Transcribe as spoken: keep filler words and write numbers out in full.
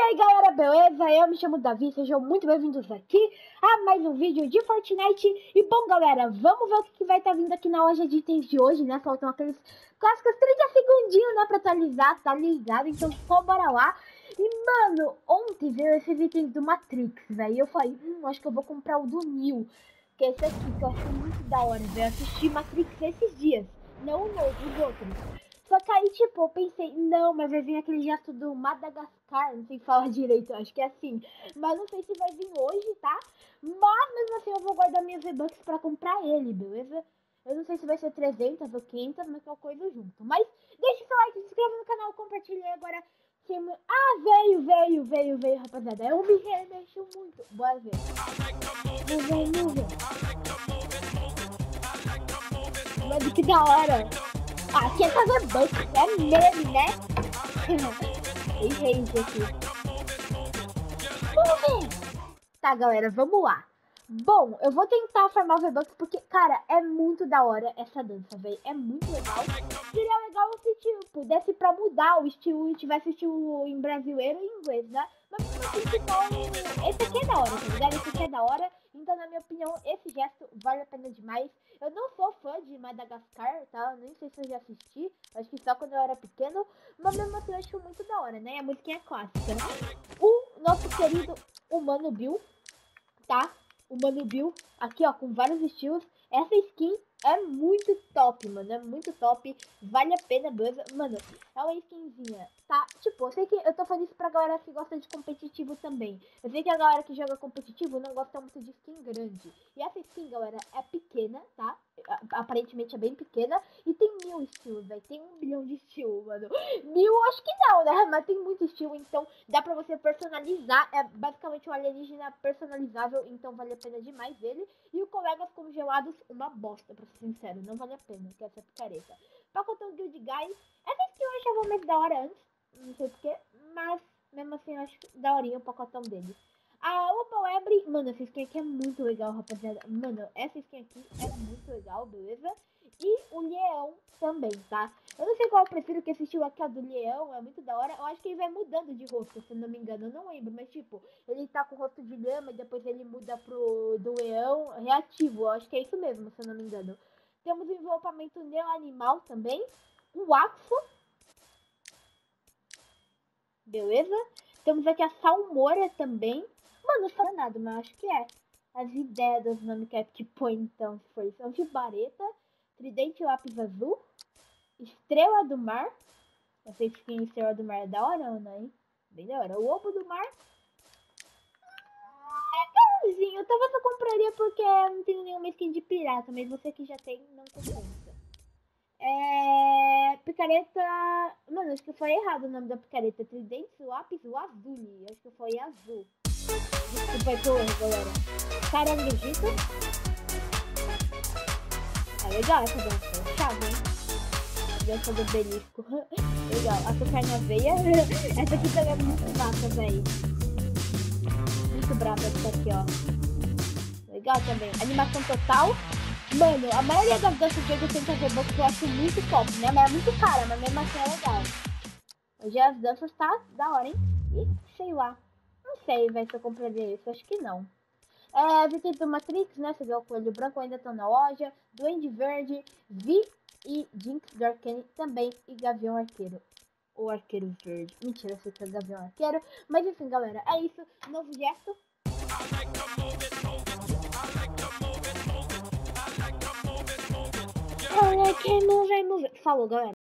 aí galera, beleza? Eu me chamo Davi, sejam muito bem-vindos aqui a mais um vídeo de Fortnite. E bom galera, vamos ver o que vai estar vindo aqui na loja de itens de hoje, né? Faltam aqueles clássicos trinta segundinhos, né, pra atualizar, tá ligado? Então só bora lá. E mano, ontem veio esses itens do Matrix, velho. E eu falei, hum, acho que eu vou comprar o do Neo, que é esse aqui, que eu acho muito da hora, velho. Assisti Matrix esses dias, não o novo, os outros. Só que aí, tipo, eu pensei, não, mas vai vir aquele gesto do Madagascar, não sei falar direito, acho que é assim. Mas não sei se vai vir hoje, tá? Mas, mesmo assim, eu vou guardar minhas V-Bucks pra comprar ele, beleza? Eu não sei se vai ser trezentas ou quinhentas, mas qualquer coisa junto. Mas, deixa o seu like, se inscreva no canal, compartilha aí agora. Ah, veio, veio, veio, veio, rapaziada. Eu me remexo muito. Bora ver. Não vem, não vem. Mano, que da hora. Ah, aqui é fazer banco, é meme, né? Errei isso aqui. Vamos ver. Tá, galera, vamos lá. Bom, eu vou tentar farmar o V-Bucks porque, cara, é muito da hora essa dança, velho. É muito legal. Seria legal se, tipo, desse pra mudar o estilo e tivesse estilo em brasileiro e em inglês, né? Mas, tipo, esse aqui é da hora, tá ligado? Esse aqui é da hora. Então, na minha opinião, esse gesto vale a pena demais. Eu não sou fã de Madagascar, tá? Eu nem sei se eu já assisti. Acho que só quando eu era pequeno. Mas mesmo assim, eu acho muito da hora, né? A música é clássica, né? O nosso querido Humano Bill, tá? O Mano Bill, aqui ó, com vários estilos. Essa skin é muito top, mano, é muito top, vale a pena, beleza? Mano, é uma skinzinha, tá? Tipo, eu sei que eu tô falando isso pra galera que gosta de competitivo também. Eu sei que a galera que joga competitivo não gosta muito de skin grande. E essa skin, galera, é pequena, tá? Aparentemente é bem pequena. E tem mil estilos, velho. Tem um bilhão de estilos, mano. Mil, acho que não, né? Mas tem muito estilo, então dá pra você personalizar. É basicamente um alienígena personalizável, então vale a pena demais ele. E o Colegas Congelados, uma bosta, pra ser sincero. Não vale a pena, que essa picareta. Pacotão Guild Guys. Essa skin eu achava mais da hora antes. Não sei porquê, mas mesmo assim eu acho daorinha o pacotão dele. A Opal Ebre, mano, essa skin aqui é muito legal, rapaziada. Mano, essa skin aqui é muito legal, beleza? E o Leão também, tá? Eu não sei qual eu prefiro, que esse estilo aqui é do Leão, é muito da hora. Eu acho que ele vai mudando de rosto, se não me engano, eu não lembro. Mas tipo, ele tá com o rosto de lama e depois ele muda pro do Leão reativo. Eu acho que é isso mesmo, se eu não me engano. Temos o envelopamento Neo Animal também. O Axo. Beleza? Temos aqui a Salmoura também. Mano, não fala nada, mas acho que é. As ideias dos nomes que é que põe então, se for isso. Antibareta, Tridente Lápis Azul, Estrela do Mar. Não sei se tem Estrela do Mar é da hora ou não, hein? Bem da hora. O Ovo do Mar. É legalzinho. Talvez eu compraria porque não tenho nenhuma skin de pirata, mas você que já tem, não compensa. É... Picareta... Mano, acho que foi errado o nome da picareta. Tridente Lápis Azul. Acho que foi azul. Desculpa aí pro erro, galera. Caranguejito. É legal essa dança. Chave, hein? A dança do belisco. Legal. Açúcar na veia. Essa aqui também é muito massa, velho. Muito brava essa aqui, ó. Legal também. Animação total. Mano, a maioria das danças de oitocentas V-Bucks eu acho muito top, né? Mas é muito cara, mas mesmo assim é legal. Hoje as danças tá da hora, hein? E sei lá. Não sei, velho, se eu compraria isso. Acho que não. É, V T do Matrix, né? Você vê o Coelho Branco ainda estão na loja. Duende Verde, Vi e Jinx do Arcane também. E Gavião Arqueiro. Ou Arqueiro Verde. Mentira, eu sei que é Gavião Arqueiro. Mas enfim, galera, é isso. Novo gesto. Olha que move, move. Falou, galera.